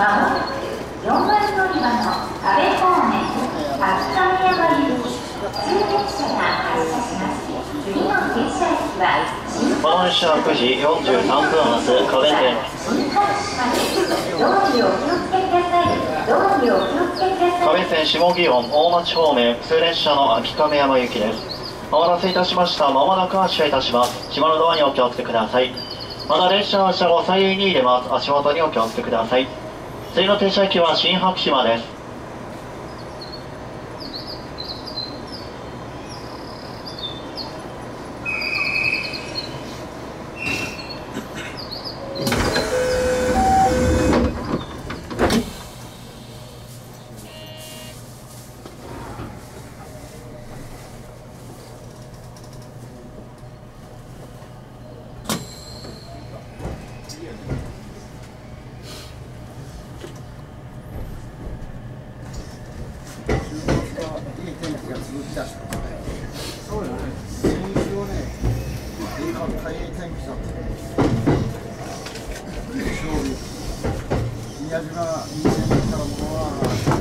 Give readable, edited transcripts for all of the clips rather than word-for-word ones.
まもなく4番乗り場の阿部方面秋亀山行き普通列車が発車します。次の停車駅はこの列車は9時43分発加部線。 道路にお気をつけください。道路にお気をつけください。 加部線下祇園大町方面普通列車の秋亀山行きです。お待たせいたしました。まもなく発車いたします。島のドアにお気をつけください。また列車は車後左右に入れます。足元にお気をつけください。次の停車駅は新白島です。 そうよね。先週はね、大変天気だった。勝利。宮島が2戦目からもは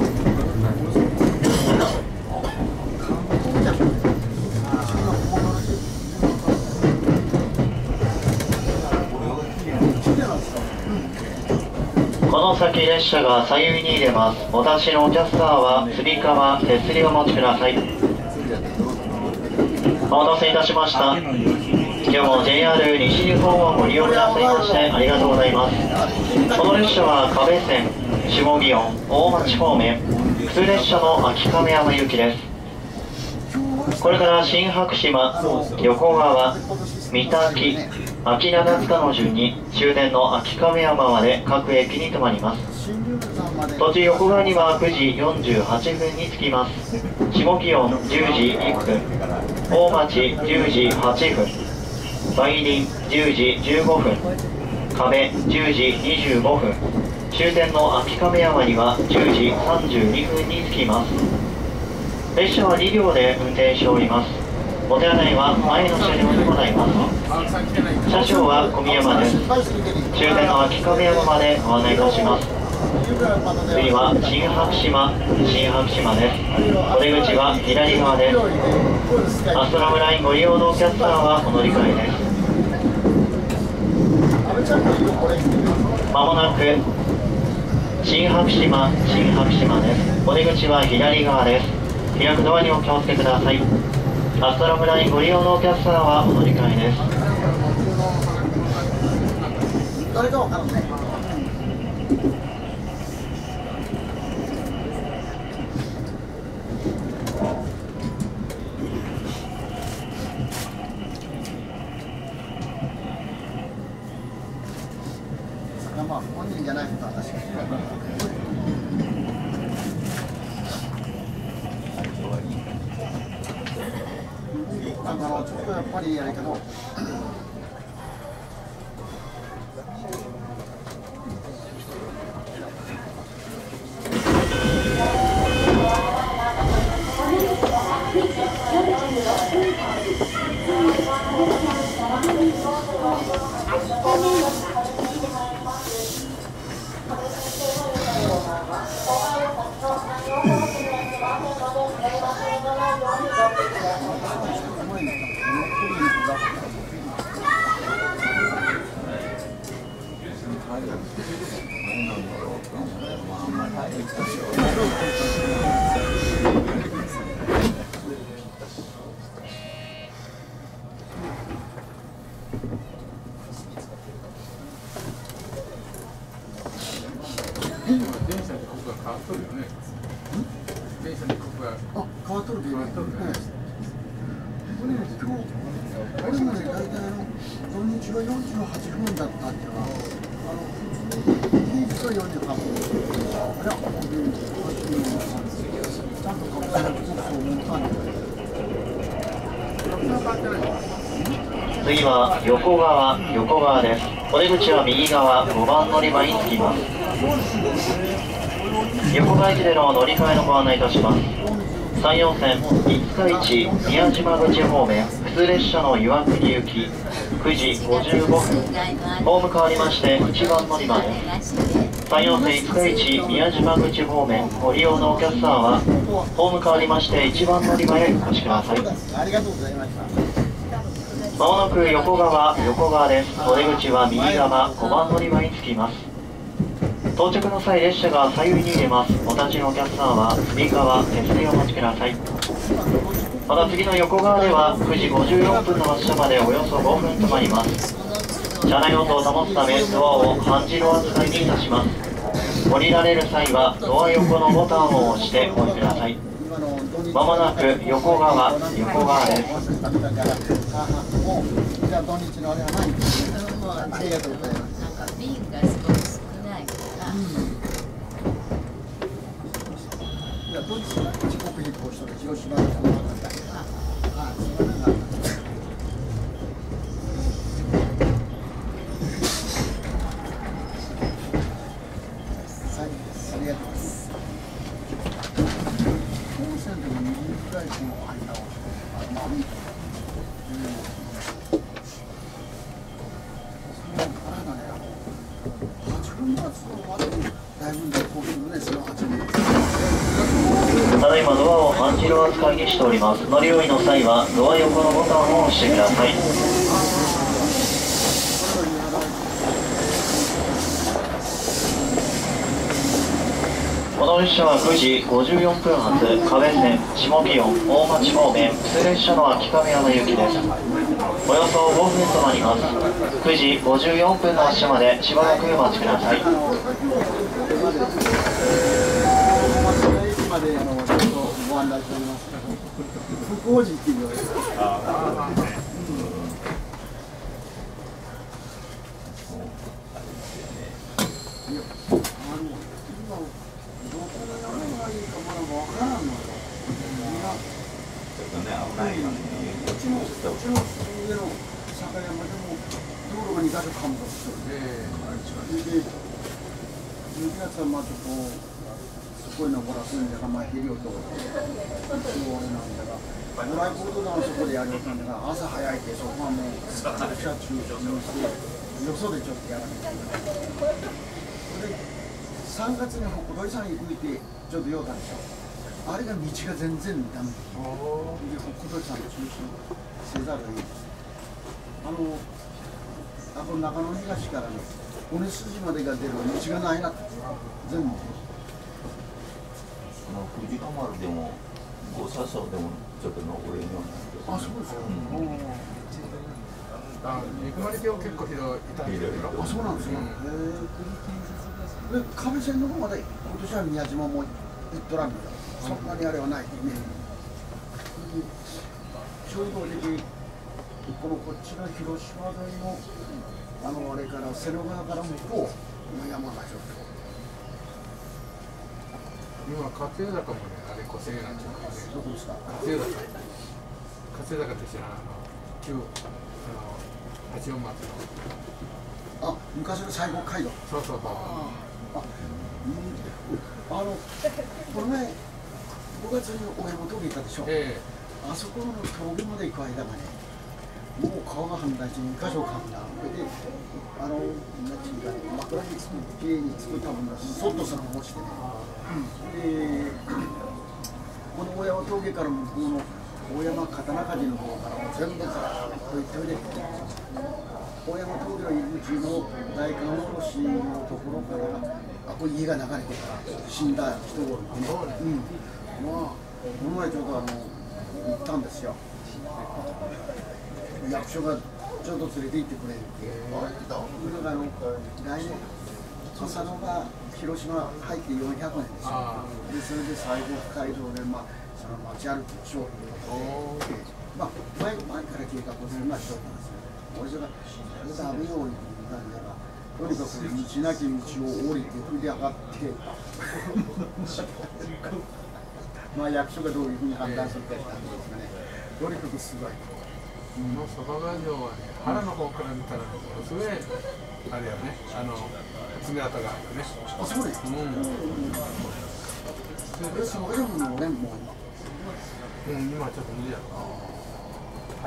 観光客。 この先列車が左右に入れます。お立ちのキャスターはつり革、手すりをお持ちください。お待たせいたしました。今日も JR 西日本をご利用くださいましてありがとうございます。この列車は加部線下祇園大町方面普通列車の秋亀山行きです。これから新白島、横川、三滝、秋長塚の順に終電の秋亀山まで各駅に停まります。途中横川には9時48分に着きます。下祇園10時1分、大町10時8分、梅林10時15分、加部10時25分、終点の秋亀山には10時32分に着きます。列車は2両で運転しております。お手洗いは前の車両でございます。車掌は小宮山です。終点の秋亀山までご案内いたします。次は新白島です。お出口は左側です。アストラムラインご利用のお客様はお乗り換えです。まもなく新白島です。お出口は左側です。開くドアにお気をつけください。アストラムラインご利用のお客様はお乗り換えです。 誰かわからない。まあ本人じゃないことは確かに。ちょっとやっぱりあれけど。変わっとるけどね。これね、今日、俺もね、大体土日は48分だったっていうのは、平日は48分。あれは、ちゃんとカプセルボックスを持ったんだけど。 次は横川です。お出口は右側5番乗り場に着きます。横川駅での乗り換えのご案内いたします。 山陽線五日市宮島口方面普通列車の岩国行き9時55分、ホーム変わりまして1番乗り場です。山陽線五日市宮島口方面ご利用のお客さんはホーム変わりまして1番乗り場へお越しください。 ありがとうございました。 まもなく横川です。お出口は右側5番乗り場に着きます。到着の際列車が左右に入れます。お立ちのお客さんは右側手すりをお待ちください。また次の横側では9時54分の発車までおよそ5分止まります。車内温度を保つためドアを半自動扱いにいたします。降りられる際はドア横のボタンを押してお降りください。まもなく横側です。 じゃあ土日のあれはないんです。ありがとうございます。 便がすごく少ないから。 いや土日は時刻変更して広島の方なんだ。あ、そうなんだ。ありがとうございます。本線でも2時くらいの間を歩いて。 ただいまドアを半自動扱いにしております。乗り降りの際はドア横のボタンを押してください。この列車は9時54分発河辺線下祇園大町方面普通列車の秋亀山行きです。およそ5分止まります。9時54分の発車までしばらくお待ちください。 までちょっとご案内しております。福王寺っていうのは。こういうのほらそういうんだからまあヘリを通ってそうなんだがドライブボードのそこでやるんだから朝早いってそこはもう列車中心してよそでちょっとやらなきゃいけない。で3月に北鳥さんに行ってちょっと用たでしょ。あれが道が全然ダメで北鳥さんの中心せざるを得ない。この中野東からね尾根筋までが出る道がないなって全部。 富士ヶ丸でも五車窓でもちょっと登れるようになって。 あ、そうですよ。 肉まり橋結構広い。 あ、そうなんですよ。で、壁線の方まで今年は宮島も行っとらんのよ。そんなにあれはないね。ちょうどこっちの広島沿いのあれから瀬野川から向こうの山がちょっと。 今勝浦坂もね、あれ5000円なんちゃうかね。 どこですか？ 勝浦坂って知らん八音松の。 あ、昔の西郷街道。 そうそうそう。 この前5月に小山峠行ったでしょ。あそこの峠まで行く間がね、もう川が氾濫して2箇所氾濫。それで枕に作って家に作ったものがそっとそのまま落ちてね。でこの大山峠から向こうの大山刀鍛冶の方からも全部からこういった上で大山峠の入り口の大観おろしのところからこれ家が流れてから死んだ人がおるのね。まあこの前ちょうど行ったんですよ。役所がちょうど連れて行ってくれるっていう。来年浅野が広島入って400年ですよ。でそれで西郷街道でその街歩きの商品をやって、前から計画をするのは一つなんですよ。俺それが食べように言ったんだが、とにかく道なき道を降りて振り上がって役所がどういうふうに判断するかって感じですかね。とにかくすごい。 このそばが城はね、原の方から見たらものすごいあれやね、爪痕があるよね。 あ、そうです。それでもね、もう今今ちょっと無理やろ。はい。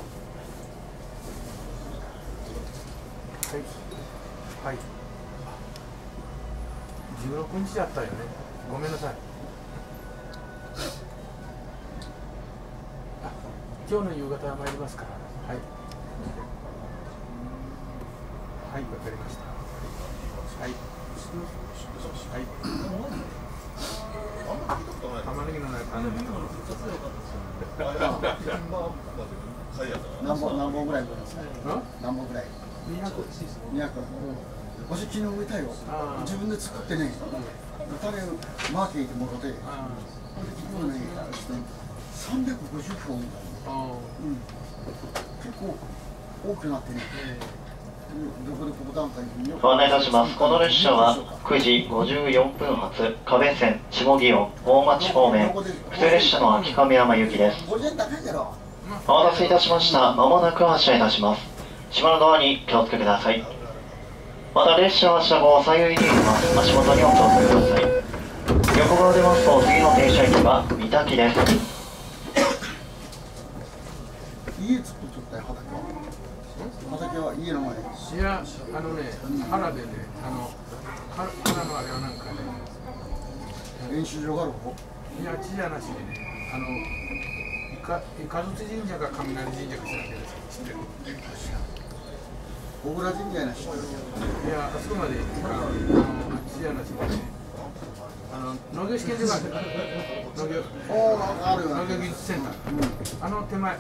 はい。16日やったよね。ごめんなさい。今日の夕方は参りますから。はい。はい、わかりました。はい。はい。玉ねぎのないパン。 何本ぐらいください。何本ぐらい。200。私昨日植えたよ。自分で作ってね。種マーケットもろて。結構ね、350本。結構多くなってね。 ご案内いたします。この列車は9時54分発、可部線、下祇園、大町方面、普通列車の秋亀山行きです。お待たせいたしました。まもなく発車いたします。島のドアに気をつけください。また列車は車後左右に揺れます。足元にお気をつけください。横側出ますと次の停車駅は三滝です。 家作っとったよ、畑は家の前。 いや、原でね、原のあれはなんかね、 練習場がある方。 いや、地じゃなしにね、雷神社か雷神社か知らんけど、知ってる。 小倉神社やなし。いや、あそこまで行くか、地じゃなしにね、農業試験所がある。農業技術センター。手前。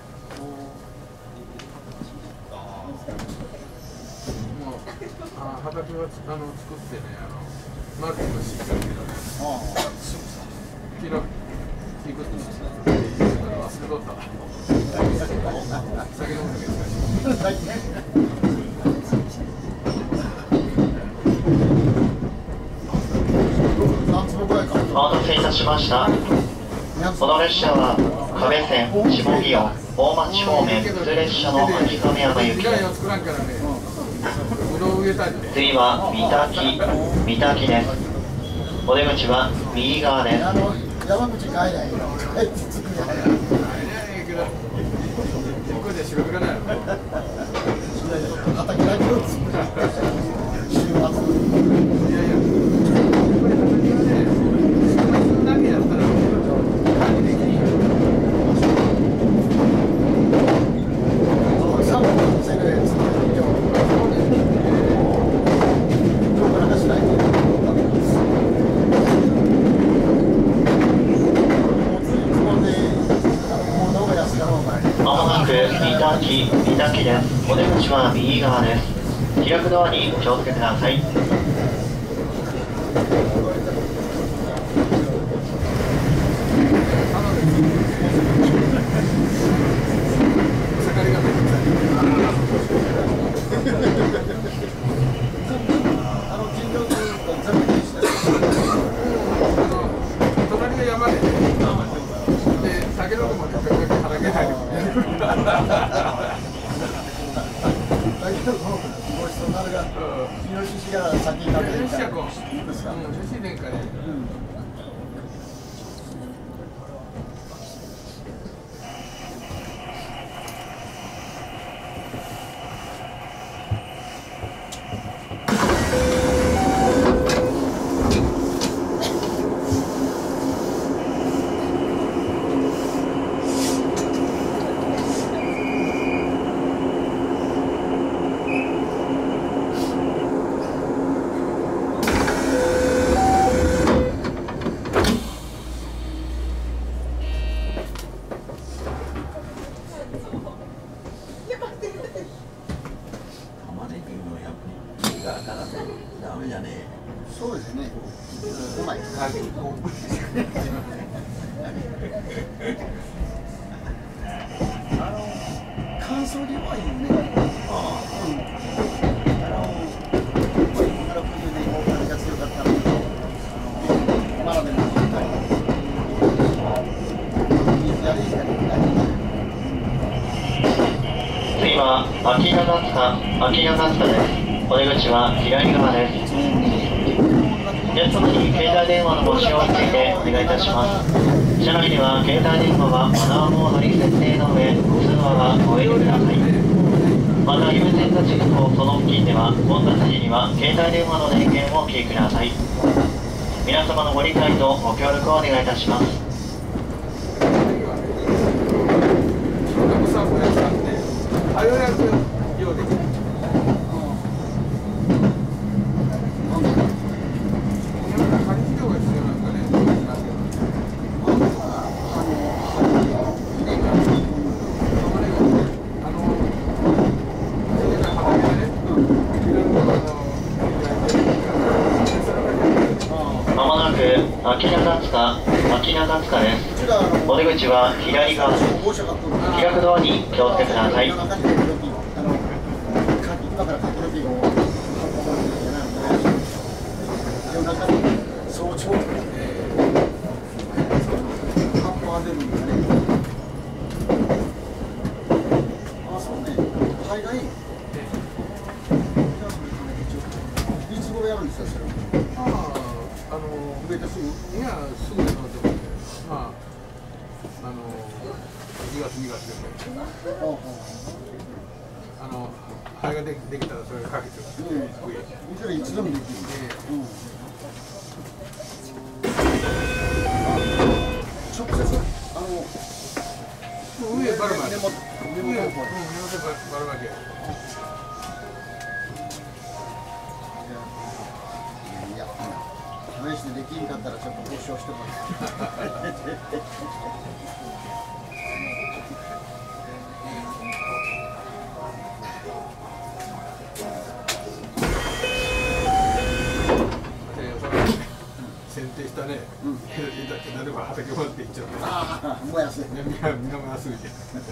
畑は作ってね、マーケットしてるけどね。昨日、いいことして忘れとったわ。酒飲むだけですか。 お待たせいたしました。この列車は可部線、下祇園、大町方面、普通列車の秋亀山行きです。次は三滝です。お出口は右側です。 山口帰ないよ。畑だけを作る。週末。いやいや。これ畑はね、だけやったら管理できんよ。3分の1ぐらい作る。 まもなく三滝です。お出口は右側です。開くドアにお気をつけください。 隣が山で、酒飲むまで畑入る。 そうですね。うまい。乾燥にはいいよね。が強かったのと、まだでも次は秋長塚です。お出口は左側です。皆様に携帯電話のご使用についてお願いいたします。 車内では携帯電話はマナーモードに設定の上、通話はおやめください。また優先座地区とその付近では混雑時には携帯電話の電源をお切りください。皆様のご理解とご協力をお願いいたします。秋中塚です。お出口は左側です。開くドアに気をつけてください。 今から書き時を夜中に早朝葉っぱが出るんだね。あ、そうね。海外いつ頃やるんですか、それは。植えてすぐ？ いや、すぐやろうと思って、まあ、1月、2月でも、灰ができたらそれかけてます。 それいつでもできる。直接、 上バルマで、 根元バルマ系。 試しでできんかったらちょっと交渉してもらって剪定したね、例えば畑まで行っちゃって、 ああ、もやすい。 みんなも安いで。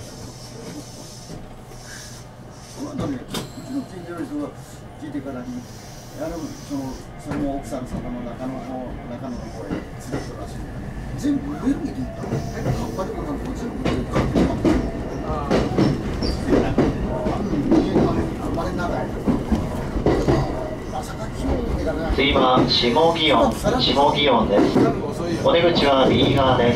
うちの近所の人が聞いてからに、その奥さんの中の方へ連れてるらしいんだよね。全部植えるに聞いた。葉っぱでもなんか全部植えるかって家があまり長い。 次は下祇園です。お出口は右側です。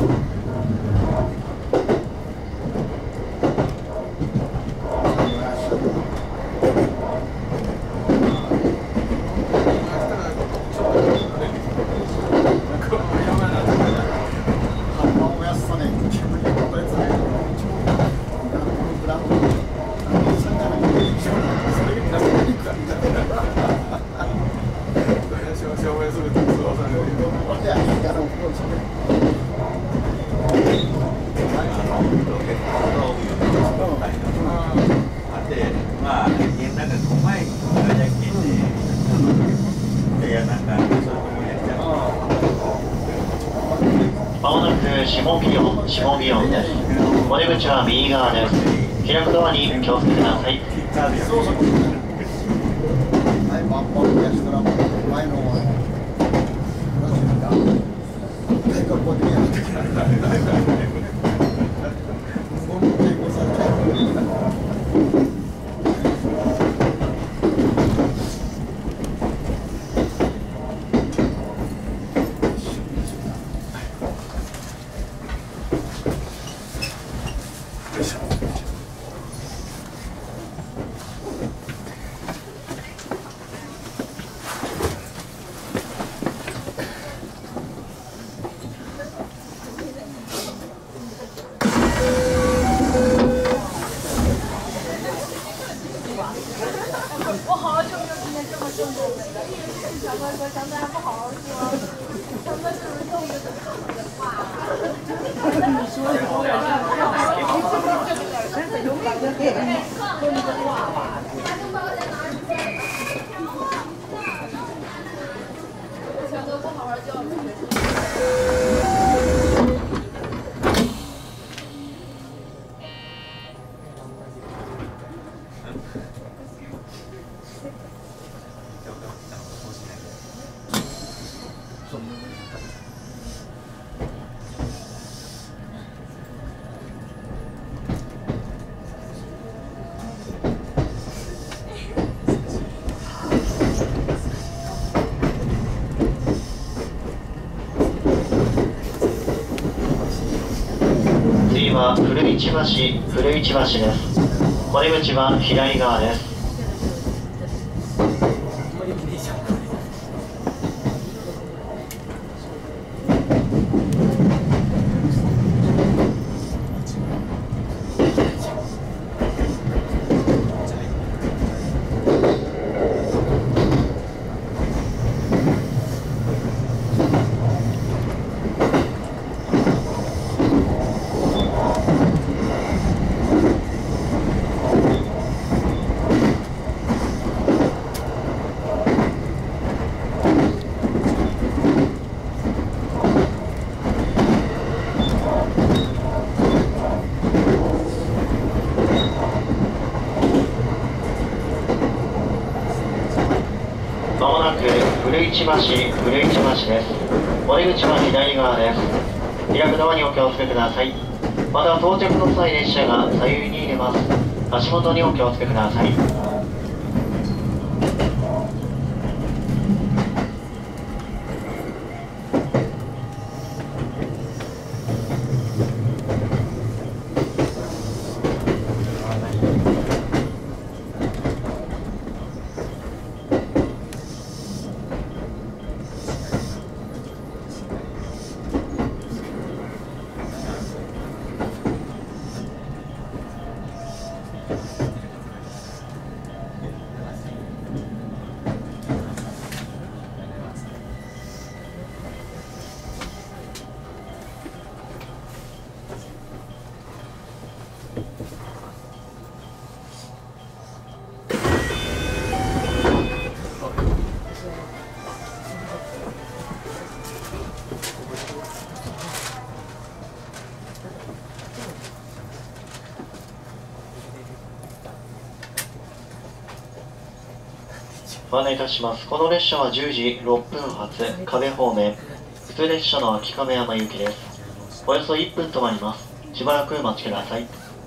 まもなく下祇園です。お出口は右側です。開くドアに気をつけてください。 は古市橋です。お出口は左側です。まもなく古市橋です。お出口は左側です。開くドアにお気をつけください。また到着の際列車が左右に入れます。足元にお気をつけください。ご案内いたします。この列車は10時6分発、壁方面、普通列車の秋亀山行きです。およそ1分止まります。しばらくお待ちください。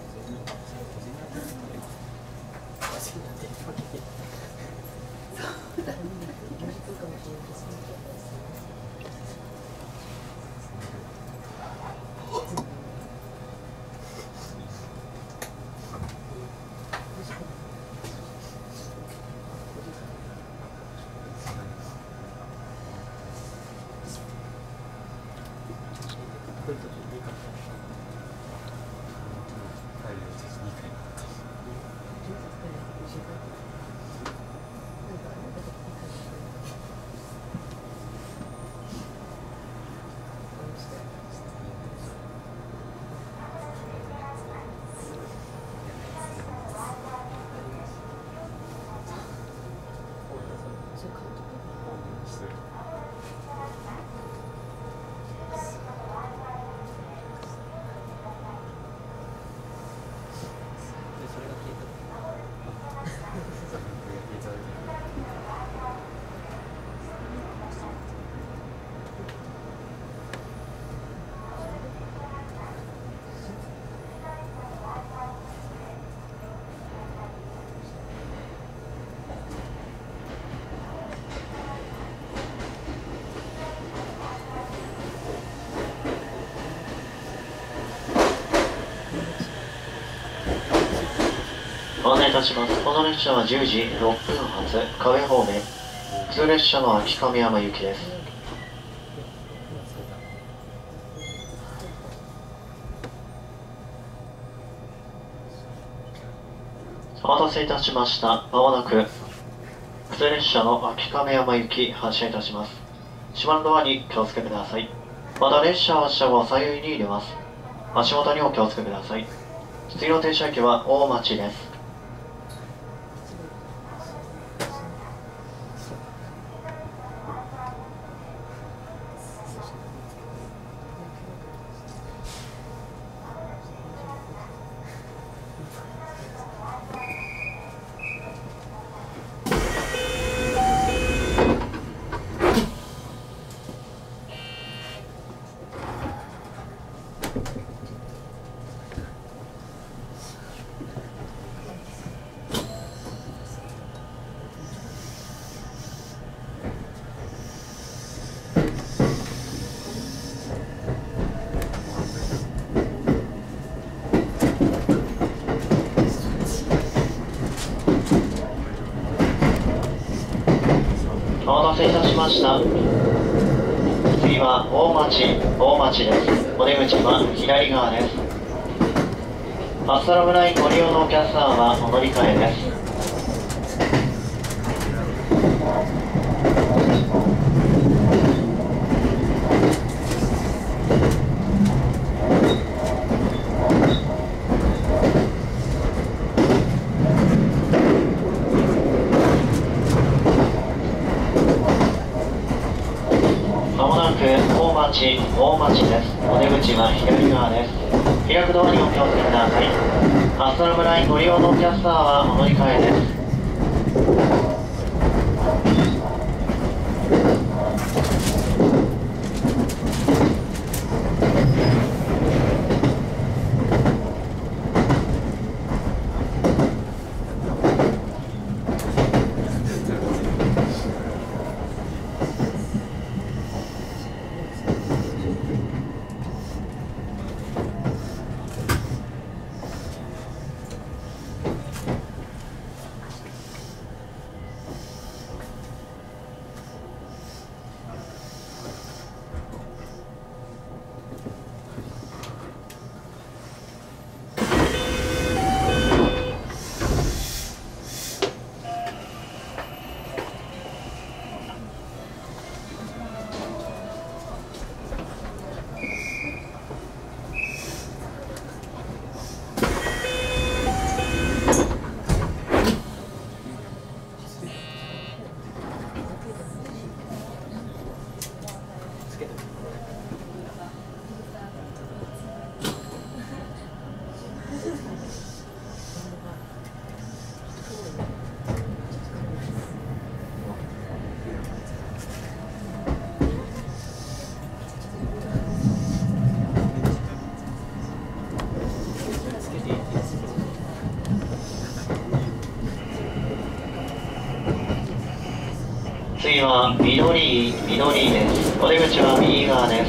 ご案内いたします。この列車は10時6分発、壁方面、普通列車の秋亀山行きです。お待たせいたしました。まもなく普通列車の秋亀山行き発車いたします。閉まるドアに気をつけください。また列車は発車後左右に入れます。足元にお気をつけください。次の停車駅は大町です。 ました。次は大町です。お出口は左側です。アストラムラインご利用のお客様はお乗り換えです。まもなく大町です。お出口は左側です。開くドアにお気をつけください。アストラムラインご利用のお客様はお乗り換えです。次は緑井です。お出口は右側です。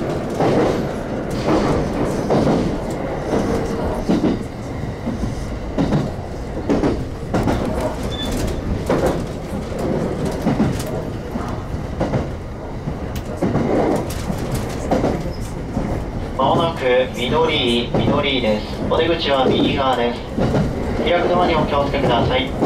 まもなく緑井です。お出口は右側です。開くドアにお気をつけください。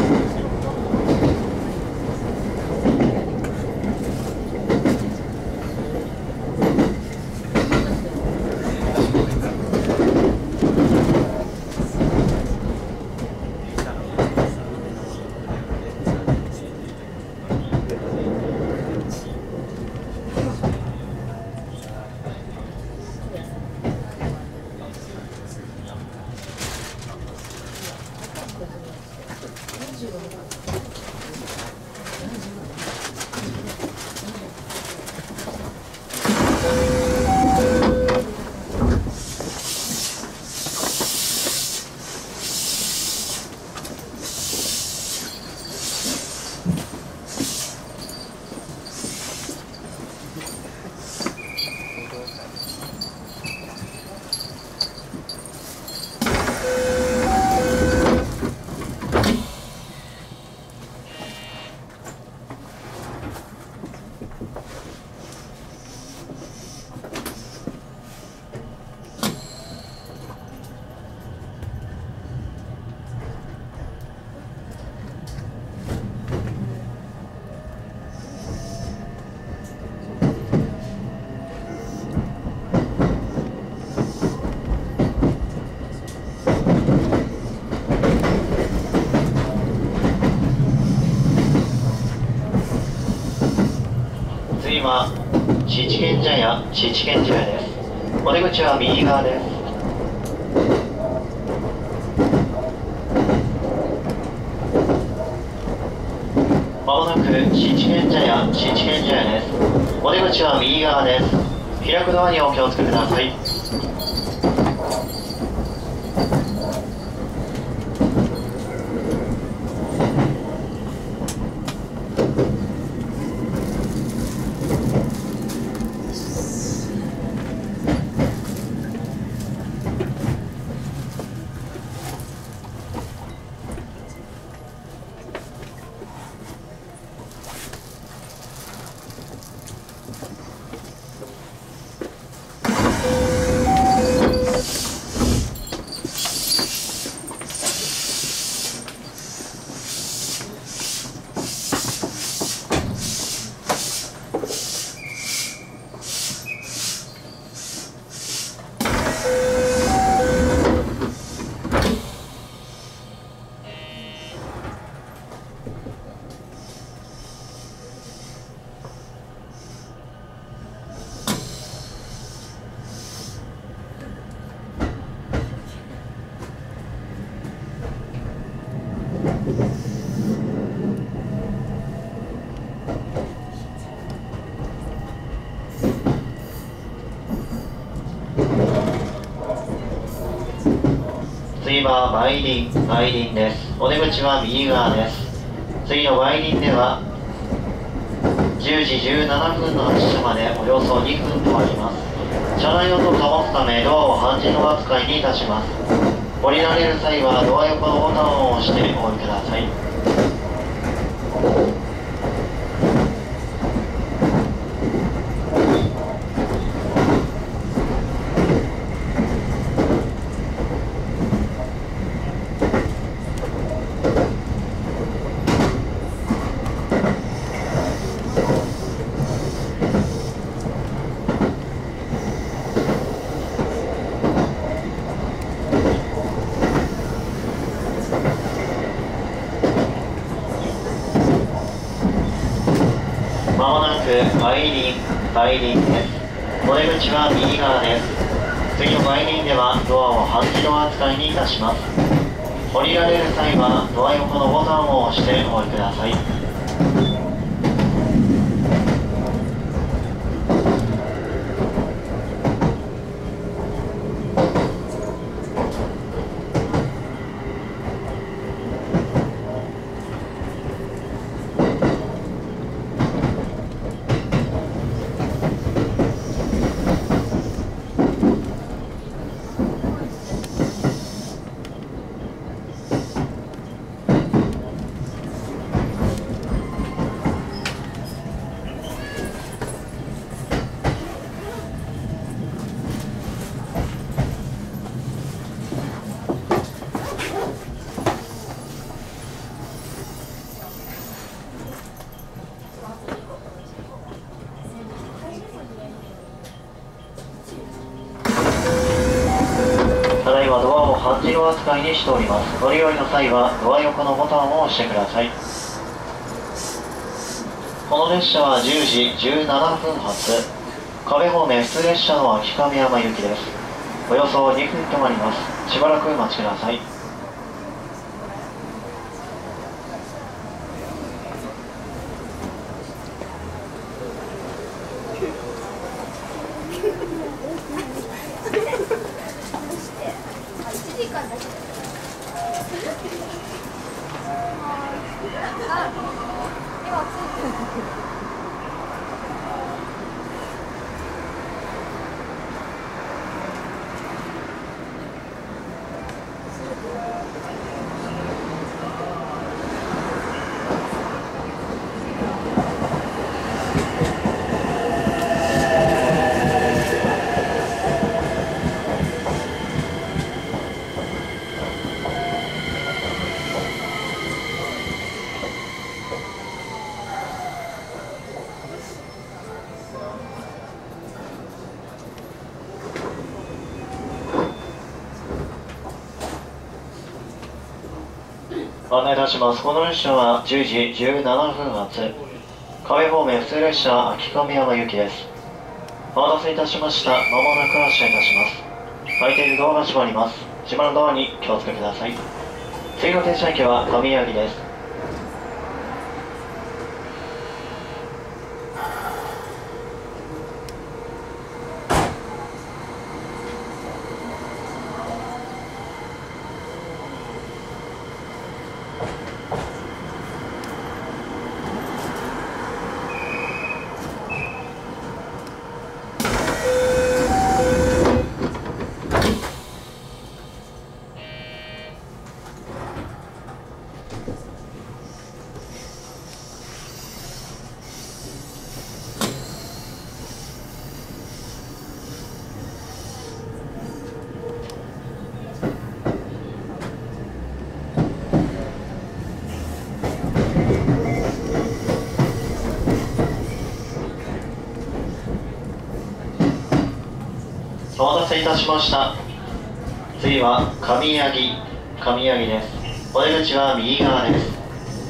次は七軒茶屋です。お出口は右側です。まもなく七軒茶屋です。お出口は右側です。開くドアにお気をつけください。 次は梅林です。お出口は右側です。次の梅林では10時17分の発車までおよそ2分とあります。車内音を保つためドアを半自動扱いにいたします。降りられる際はドア横のボタンを押してお降りください。まもなく梅林です。お出口は右側です。次の梅林ではドアを半自動扱いにいたします。降りられる際はドア横のボタンを押してお降りください。ただいまドアを半自動扱いにしております。乗り降りの際はドア横のボタンを押してください。この列車は10時17分発、壁方面普通列車の秋亀山行きです。およそ2分止まります。しばらくお待ちください。ご案内いたします。この列車は10時17分発、壁方面普通列車秋亀山行きです。お待たせいたしました。まもなく発車いたします。開いているドアが閉まります。閉まるドアに気をつけてください。次の停車駅は上柳です。 お待たせいたしました。次は上八木です。お出口は右側です。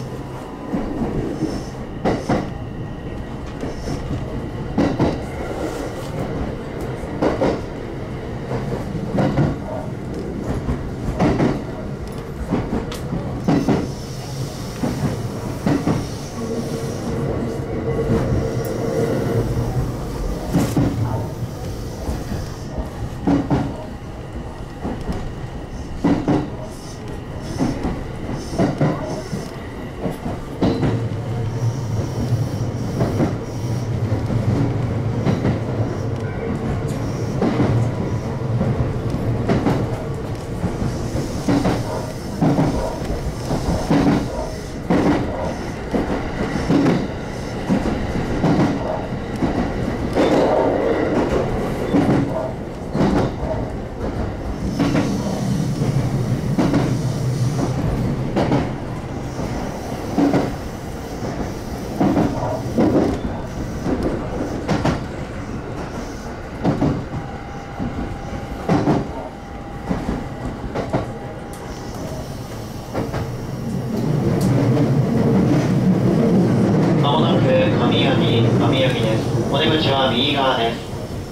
上八木です。お出口は右側です。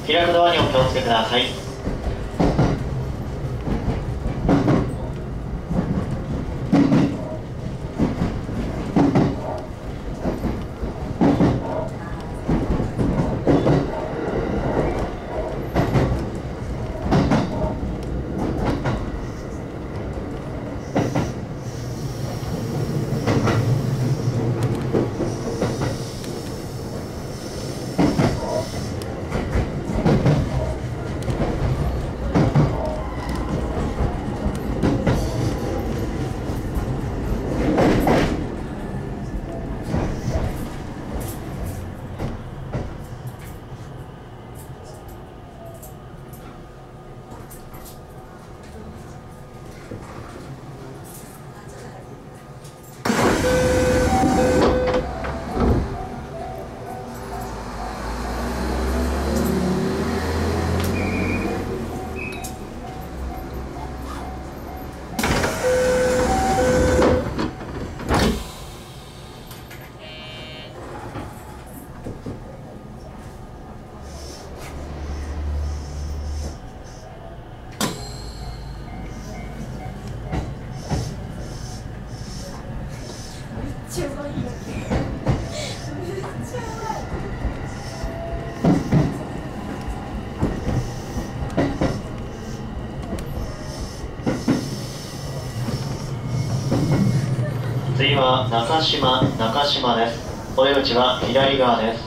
開くドアにお気をつけください。次は中島です。お出口は左側です。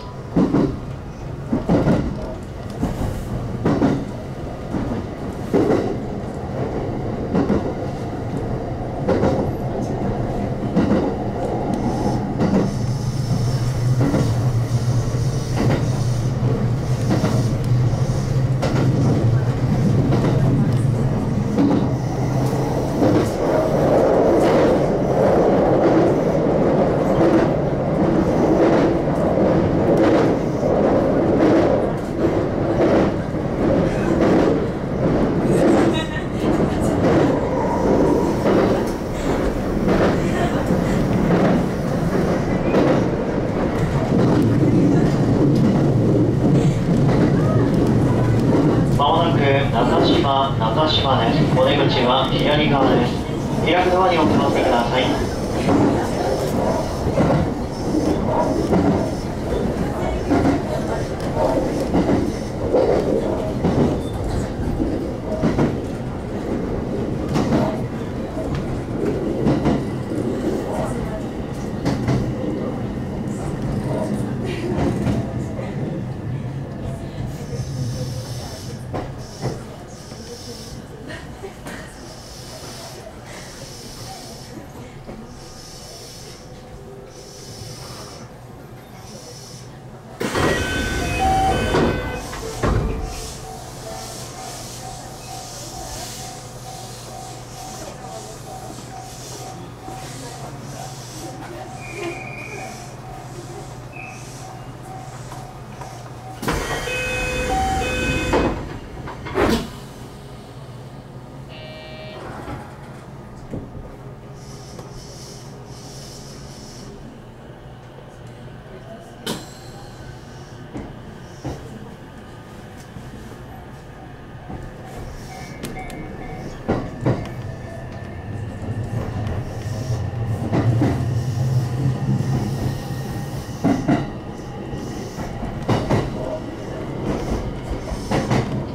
中島です。お出口は左側です。開くドアにお気をつけください。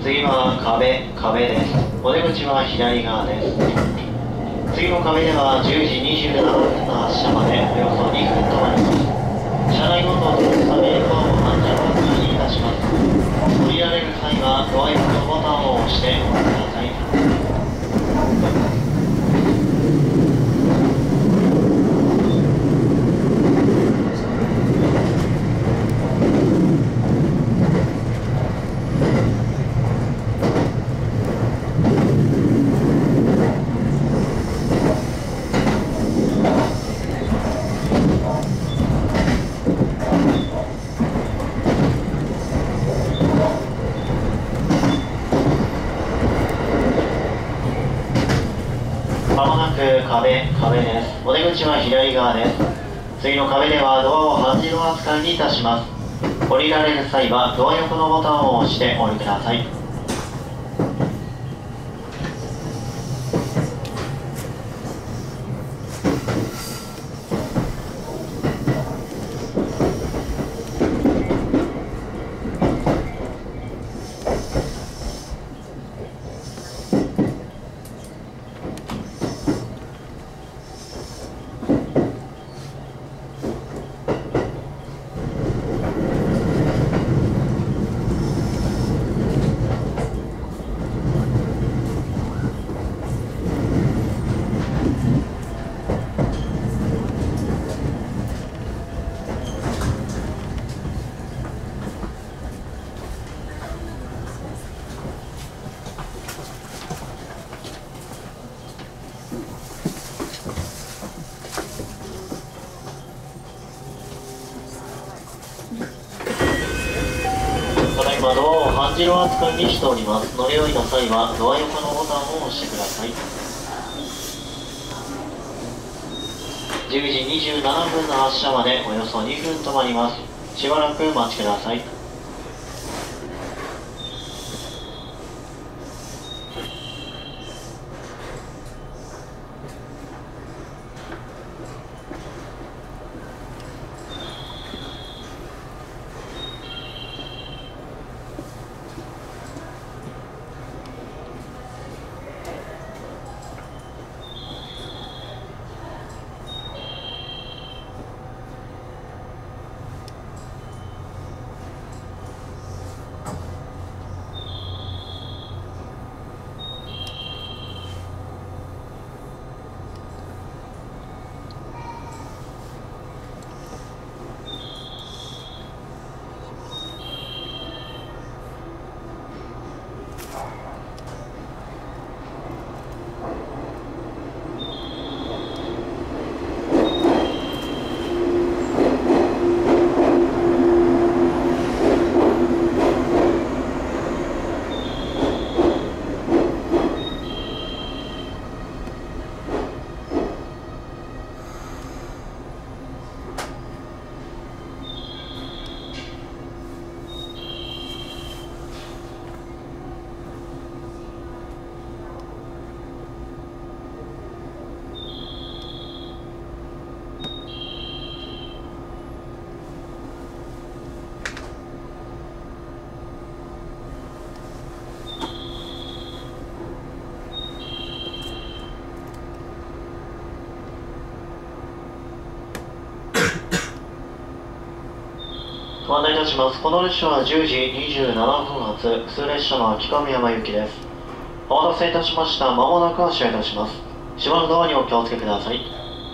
次は壁です。お出口は左側です。次の壁では10時27分の発車までおよそ2分止まります。車内ごとを通すためドアをハンドルバックにいたします。降りられる際はドア横のボタンを押してお降りください。まもなく壁です。お出口は左側です。次の壁ではドアを半自動扱いにいたします。降りられる際はドア横のボタンを押してお降りください。ドアを半自動扱いにしております。乗り降りの際はドア横のボタンを押してください。10時27分の発車までおよそ2分止まります。しばらくお待ちください。ご案内いたします。この列車は10時27分発、普通列車の秋上山行きです。お待たせいたしました。まもなく発車いたします。閉まるドアにお気をつけください。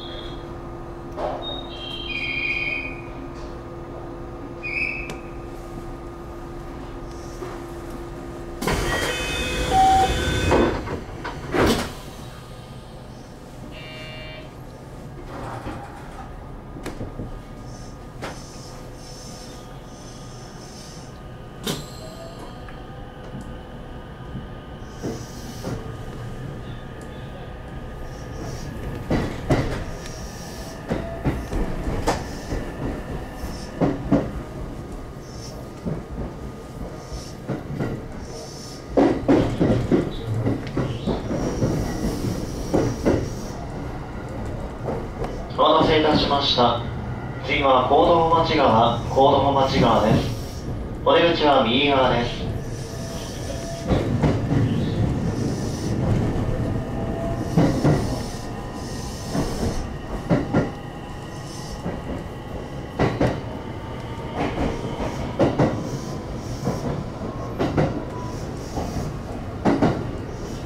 お待たせいたしました。次は高友町川です。お出口は右側です。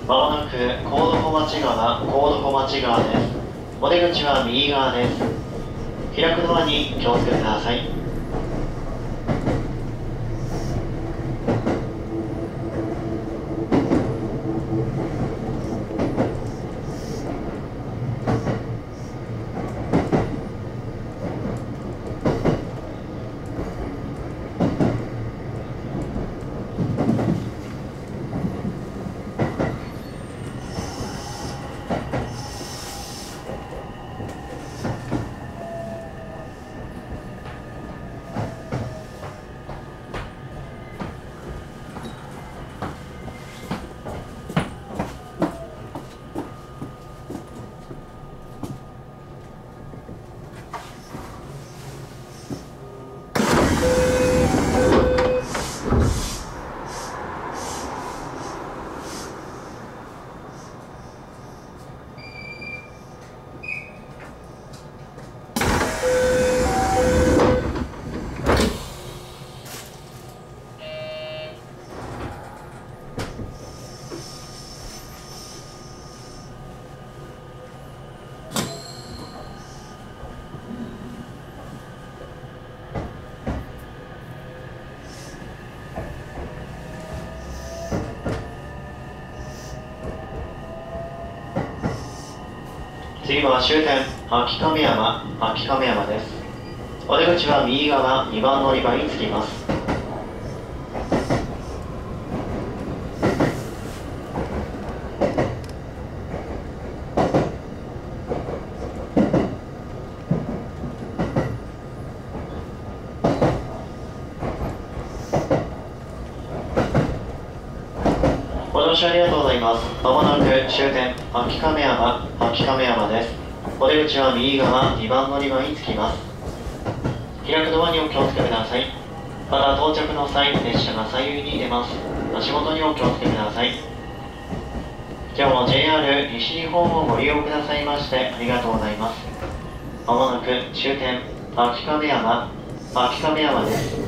まもなく高度小町川です。お出口は右側です。開くドアに気をつけてください。次は終点秋亀山です。お出口は右側2番乗り場に着きます。ご乗車ありがとうございます。まもなく終点秋亀山です。お出口は右側2番乗り場に着きます。開くドアにお気をつけください。また到着の際、列車が左右に出ます。足元にお気をつけください。今日も JR 西日本をご利用くださいましてありがとうございます。まもなく終点秋亀山です。